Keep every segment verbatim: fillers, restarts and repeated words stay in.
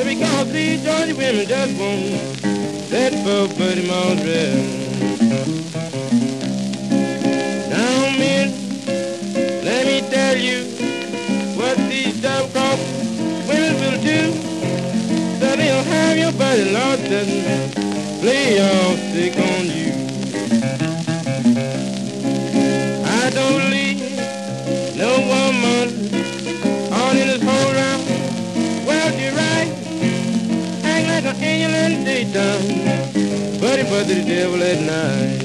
Because these Georgia women just won't let poor Buddy Moss rest. Now, men, let me tell you what these double-cross women will do. So they'll have your buddy lost and play all sick on you. I don't believe no woman on in this whole round. Well, you're right, act like an angel in the daytime, buddy, but the devil at night.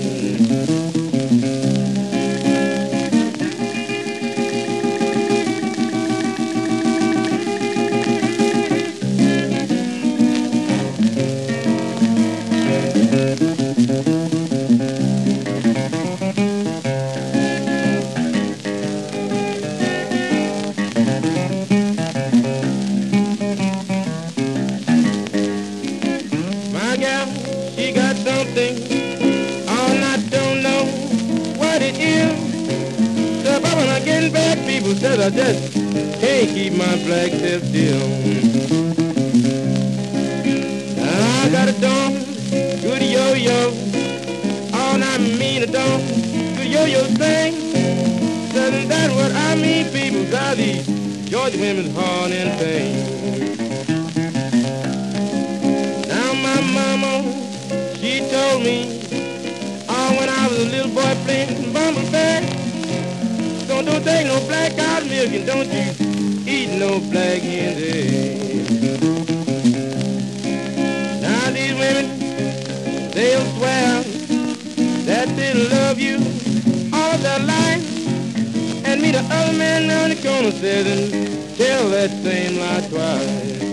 She got something, all I don't know what it is. So when I get back, people said I just can't keep my black self still. Now I got a dumb, good yo-yo, all I mean a dumb, good yo-yo thing. Doesn't that what I mean, people? Got these Georgia women's hard in pain. Now my mama, she told me, oh, when I was a little boy playing bumblebee, don't, don't take no black cow milk and don't you eat no black hen's eggs. Now these women, they'll swear that they love you all their life, and me the other man on the corner says and tell that same lie twice.